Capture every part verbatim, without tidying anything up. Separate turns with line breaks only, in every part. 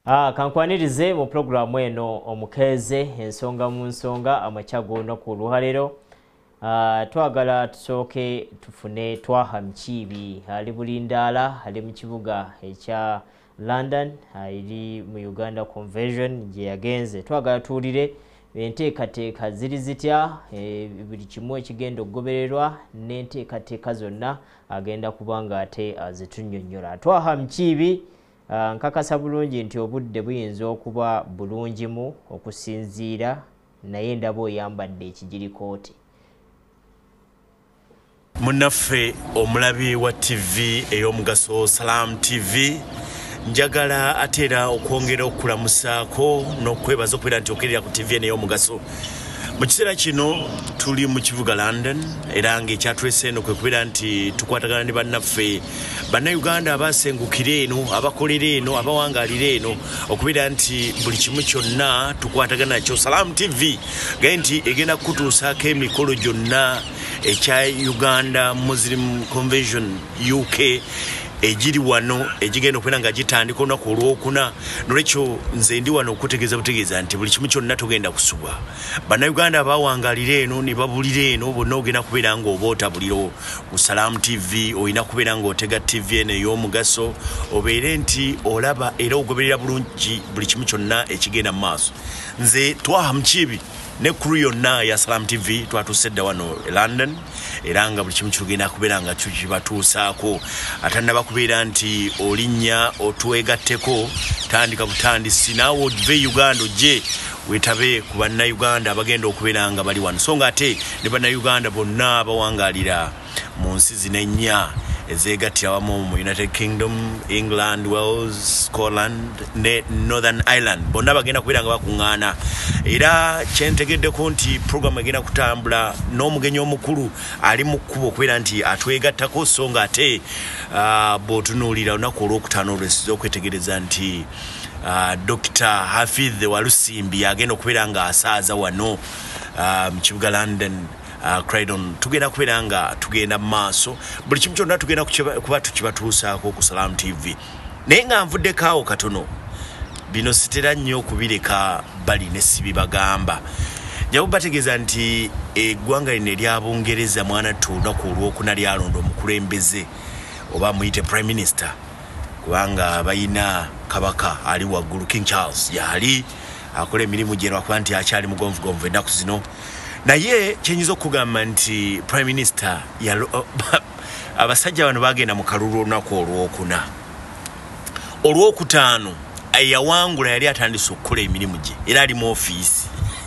Ah, kankwanirize mu programu eno omukeze ensonga mu nsonga amachago no ku luhalero. Ah, twagala tusoke tufune Twaha Mukiibi ali bulindala ali mu kibuga ekya Landan ali mu Uganda Convention je yagenze. Twagala tuulire enteekateeka ziri zitya e, buli kimu ekigenda okugobererwa n'enteekateeka zonna agenda kubanga ate azitunnyonnyola. Twaha Mukiibi Uh, nkakasa bulungi nti obudde buyinza okuba bulungimu okusinziira naye ndabo oyambadde ekigirikooti.
Munaffe omulabi wa T V ey'omugaso Salam T V njagala atera okwongera okulamusaako n'okwebaza okubeera nti okirira ku T V ey'omugaso. Mu kiseera kino tuli mu kibuga Landan era ng'ekyatwese eno kwe kubeera nti tukwatagana ne bannaffe bannayuganda abasengukira eno abakolera eno abawangaalira eno okubeera nti buli kimu kyonna tukwatagana nakyo. Salam T V gaye nti egenda kutuusaako emikolo gyonna ekya Uganda Muslim Convention U K ejiri wano ejigenda okubeera nga gitandika olunaku olwokuna. Nolwekyo nze ndi wano okutegeeza butegeeza nti buli kimu kyonna tugenda kusubwa. Bannayuganda abawangaalira eno ne babulira eno bonna ogenda kubeera ng'oba otabuliro ku Salam T V, olina kubeera ng'otega T V eno ey'omugaso obeere nti olaba era ogoberera bulungi buli kimu kyonna ekigenda mu maaso. Nze Twaha Mukiibi ne crew yonna ya Salam T V twatuuse dda wano e London era nga buli kimu kigenda kubeera nga kibatuusaako. Atannaba kubeera nti olinnya otwegatteko tandika butandisi naawe ove Uganda ojje wetabe ku bannayuganda abagenda okubeera nga bali wano. So nga ate ne bannayuganda bonna abawangaalira mu nsi zino ennya ezeegattira wamu mu United Kingdom, England, Wales, Scotland ne Northern Ireland bonna bagenda kubeera nga bakuŋŋaana. Era kyentegeddeko nti programu egenda kutambula n'omugenyi omukulu ali mu kkubo okubeera nti atwegattako. So nga ate uh, bw'otunuulira olunaku olwokutaano olwesiza okwetegereza nti uh, Doctor Hafidh Walusimbi agenda okubeera nga asaaza wano uh, mu kibuga London. Uh, Croydon tugenda kubeera nga tugenda maaso buli kimu kyonna tugenda kuba tukibatuusaako ku Salam T V. Naye nga nvuddeko awo katono bino sitera nnyo okubireka bali ne sibibagamba. Nja kubategeeza nti eggwanga lino erya Bungereza mwana tunaku olwokuna lyalonda omukulembeze oba muyite Prime Minister kubanga bayina kabaka ali waggulu King Charles yali akola emirimu gye lwakuba nti akyali mugonvugonvu ennaku zino. Naye kyenyiza okugamba nti Prime Minister yalo abasajja bano bagenda mu kalulu olunaku olwokuna. Olwokutaano yawangula yali atandise okukola emirimu gye era ali mu ofiisi.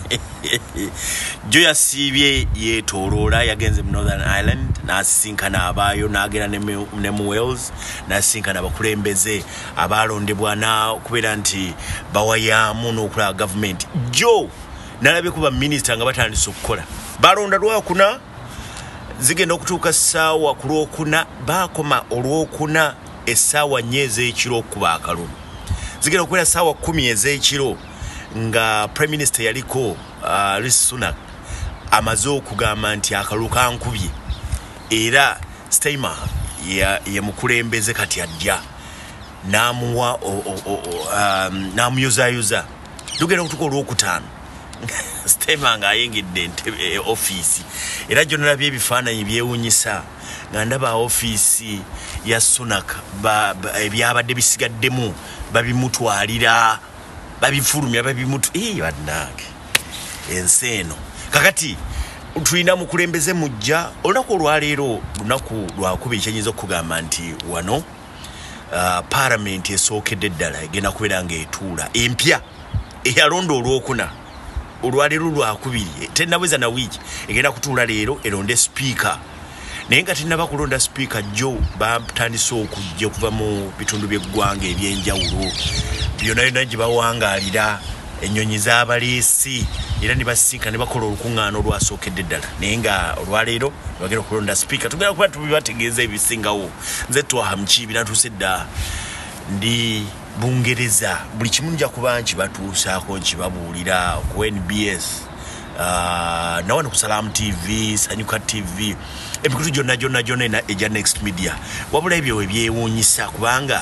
Jo yasiibye yeetooloola yagenze mu Northern Ireland n'asisinkana abaayo n'agera ne mu Wales n'asisinkana abakulembeze abaalondebwa n'okubeera nti bawayaamu n'okulaba gavumenti. Jo nalabye kuba minisita nga batandise okukola balonda lwakuna zigenda okutuuka ssaawa ku lwokuna baakoma olwokuna essaawa nnyo ez'ekiro okuba akalulu zigenda okubeera ssaawa kkumi ez'ekiro nga Prime Minister yaliko uh, Rishi Sunak amaze okugamba nti akalulu kankubye era Stayma ye mukulembeze kati ajja n'amuwa um, n'amuyuzayuza tugenda okutuuka olwokutaano Stema nga ayingidde e, office era jjo nalabye ebifaananyi byewuunyisa nga ndaba office ya Sunak ebyabadde bisigaddemu babimutwalira babifulumya babimutu ee bannange ensi eno kakati tulina mukulembeze mujja olunaku olwaleero lunaku lwakuba ekyenyiza okugamba nti wano uh, Parliament esookedde ddala egenda kubeera ng'etuula empya eyalonda olwokuna olwaleero lwakubiri tennaweza na wiiki egenda kutuula leero eronde speaker. Naye nga tennaba kulonda speaker jo batandise okujja okuva mu bitundu by'eggwanga ebyenjawulo byonna byonna gye bawangaalira ennyonyi z'abaleesi era ne basisinkana ne bakola olukuŋŋaano olwasookedde ddala. Naye nga olwaleero bagenda okulonda speaker tugenda kuba tubibategeeza ebisingawo. Nze Twaha Mukiibi natuuse dda ndi Bungereza buli kimu nja kuba nkibatuusaako nkibabuulira ku N B S uh, nawano ku Salam T V, Sanyuka T V ebikutu gyonna gyonna gyonna ena eja Next Media wabula ebyo ebyewuunyisa kubanga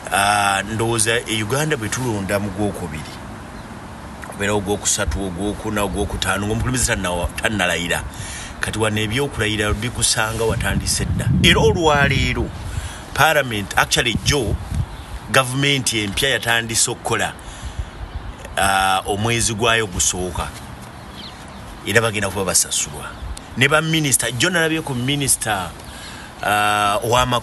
uh, ndowooza e Uganda bwe tulonda mu gwokubiri obeera ogwokusatu ogwokuna ogwokutaano ng'omukulumizi tannalayira kati wano ebyokulayira bikusanga watandise dda era olwaleero parliament actually jo gavumenti empya yatandise okukola uh, omwezi gwayo gusooka era bagenda kuba basasulwa ne ba minister jo nalabye ku minister uh, wa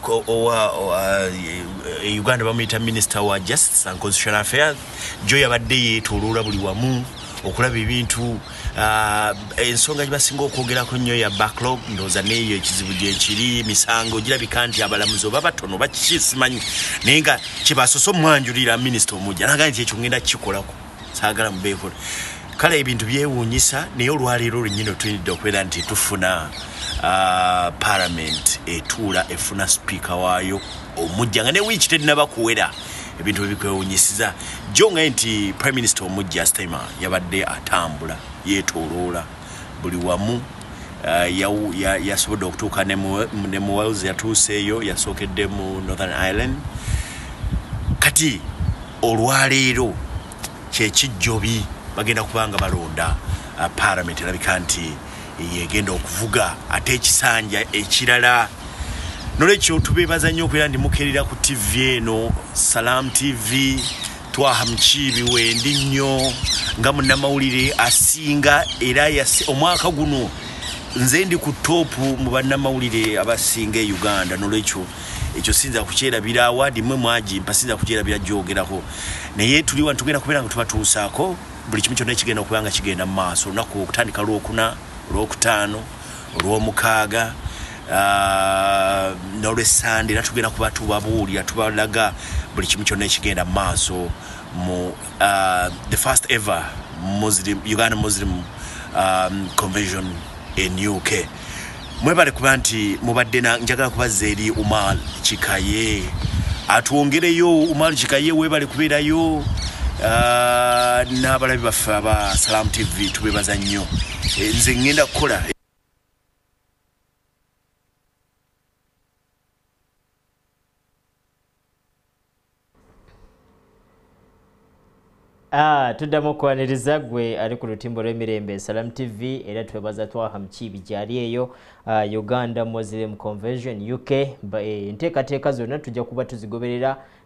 uh, Uganda bamuyita minister wa justice and constitutional affairs jo yabadde yeetooloola buli wamu okulaba ebintu uh, ensonga gyebasinga okwogerako nnyo ya backlog ndowooza neeyo ekizibu gyekiri misango girabika nti abalamuzi oba batono bakisimanyi naye nga kyebasoose omwanjulira minisita omujja naga nti ekyo ngenda kikolako saagala mubeekola kale ebintu byewuunyisa naye olwaleero olwennyini tuyinidde okubeera nti tufuna uh, parliament etuula efuna speaker waayo omujja nga ne wiiki terinaba kuwera ebintu ebikwewuunyisiza jonga nti prime minister omujja stema yabadde atambula yeetooloola buli wamu uh, yasobodde okutuuka ne mu Wales yatuuseeyo yasookedde mu Northern Ireland kati olwaleero kyekijjobi bagenda kubanga balonda uh, parliament erabika nti yegenda okuvuga ate ekisanja ekirala nolwekyo tubeebaza nnyo okubeera ndi mukeerera ku T V eno Salam T V Twaha Mukiibi wendi nnyo nga munnamawulire asinga era omwaka guno nze ndi ku topu mu bannamawulire abasinga e Uganda nolwekyo ekyo sinza kukyerabira awadi mwe mwagimpa sinza kukyerabira gyogerako naye tuli wano tugenda kubeera nga tubatuusaako buli kimu kyonna ekigenda okuba nga kigenda mu maaso olunaku okutandika lwokuna olwokutaano olwomukaaga uh, n'olwessande era tugenda kuba tubabuulira tubalaga buli kimu kyonna ekigenda mu maaso mu uh, the first ever Muslim, Uganda Muslim um, convention in U K mwebale kuba nti mubadde njagala kubazza eri Umar Kikaye atwongereyo Umar Kikaye webale kubeerayo uh, n'abalabi baffe aba Salam T V tubebaza nnyo e, nze ngenda kukola
Ah, tuddamu kwaniriza gwe ali ku lutimbo lw'emirembe Salam T V era twebaza Twaha Mukiibi gyali eyo uh, Uganda Muslim Convention U K enteekateeka zonna tujja kuba tuzigoberera